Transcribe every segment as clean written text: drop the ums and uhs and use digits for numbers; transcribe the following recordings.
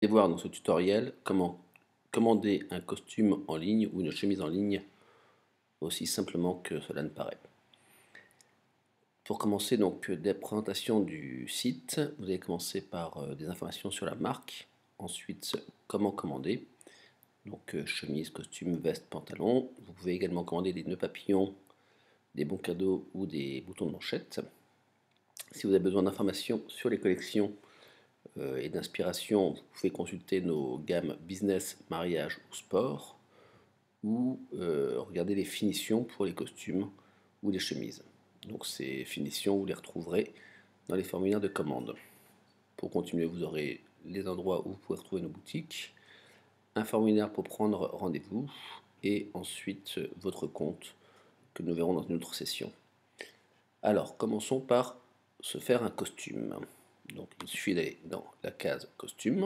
Allez voir dans ce tutoriel comment commander un costume en ligne ou une chemise en ligne aussi simplement que cela ne paraît. Pour commencer donc des présentations du site, vous allez commencer par des informations sur la marque, ensuite comment commander, donc chemise, costume, veste, pantalon. Vous pouvez également commander des nœuds papillons, des bons cadeaux ou des boutons de manchette. Si vous avez besoin d'informations sur les collections et d'inspiration, vous pouvez consulter nos gammes business, mariage ou sport, ou regarder les finitions pour les costumes ou les chemises. Donc ces finitions, vous les retrouverez dans les formulaires de commande. Pour continuer, vous aurez les endroits où vous pouvez retrouver nos boutiques, un formulaire pour prendre rendez-vous, et ensuite votre compte que nous verrons dans une autre session. Alors, commençons par se faire un costume. Donc, il suffit d'aller dans la case costume.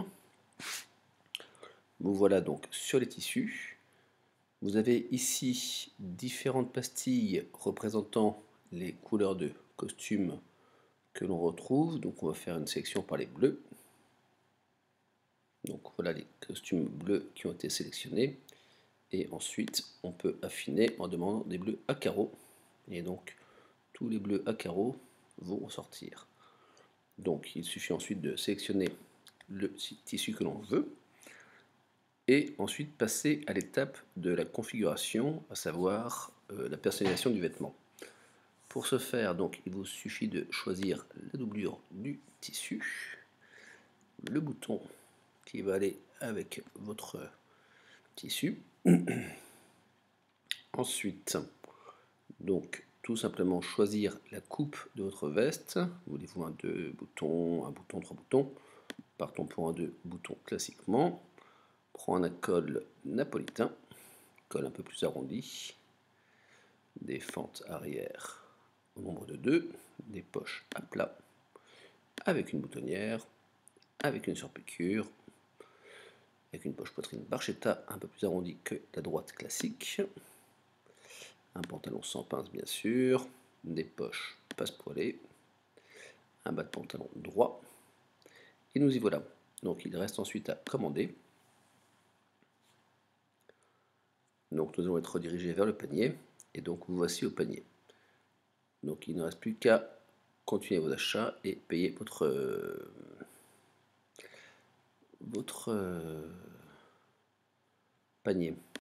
Vous voilà donc sur les tissus. Vous avez ici différentes pastilles représentant les couleurs de costumes que l'on retrouve. Donc, on va faire une sélection par les bleus. Donc, voilà les costumes bleus qui ont été sélectionnés. Et ensuite, on peut affiner en demandant des bleus à carreaux. Et donc, tous les bleus à carreaux vont sortir. Donc il suffit ensuite de sélectionner le tissu que l'on veut et ensuite passer à l'étape de la configuration, à savoir la personnalisation du vêtement. Pour ce faire, donc, il vous suffit de choisir la doublure du tissu, le bouton qui va aller avec votre tissu. Ensuite, donc, tout simplement choisir la coupe de votre veste. Voulez-vous un 2 boutons, un bouton, 3 boutons? Partons pour un 2 boutons classiquement. Prends un col napolitain, col un peu plus arrondi, des fentes arrière au nombre de 2, des poches à plat, avec une boutonnière, avec une surpiqûre, avec une poche poitrine barchetta un peu plus arrondie que la droite classique, un pantalon sans pince bien sûr, des poches passe-poilées, un bas de pantalon droit, et nous y voilà. Donc il reste ensuite à commander. Donc nous allons être redirigés vers le panier, et donc vous voici au panier. Donc il ne reste plus qu'à continuer vos achats et payer votre panier.